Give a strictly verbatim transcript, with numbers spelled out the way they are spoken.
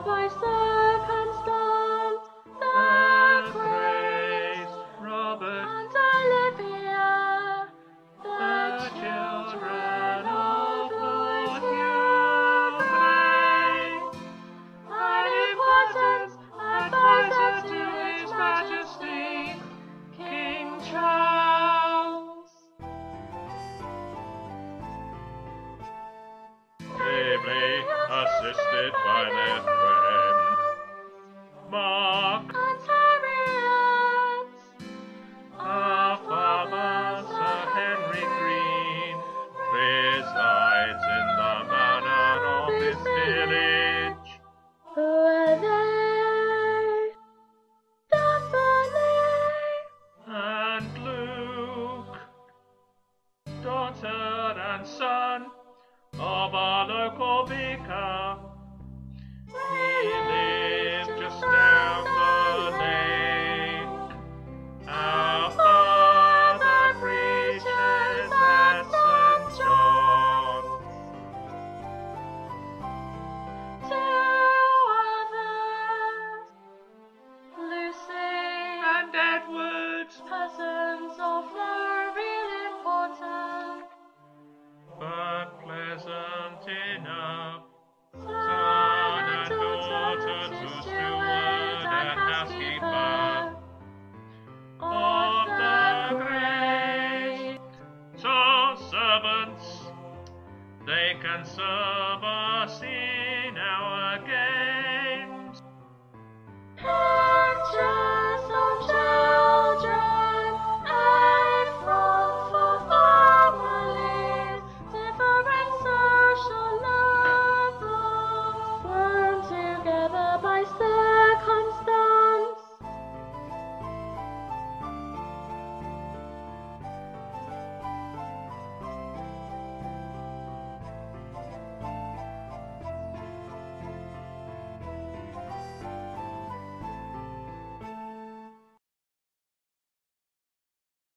by circumstance, the Grace, Robert, and Olivia, the the children children of Lord Hugh an important advisor to His Majesty, King Charles. ably assisted by their friends, Mark, And Harriet, our father, Sir Henry Green, resides in the manor of this village. who are they? Daphne, And Luke, daughter and son of our local vicar. He lived just down the lane. Our father preaches at Saint John. two others, Lucy And Edward, persons of no real importance, but pleasant enough, son son and daughter to steward and housekeeper of the great. So servants, they can serve us in our games. King Charles.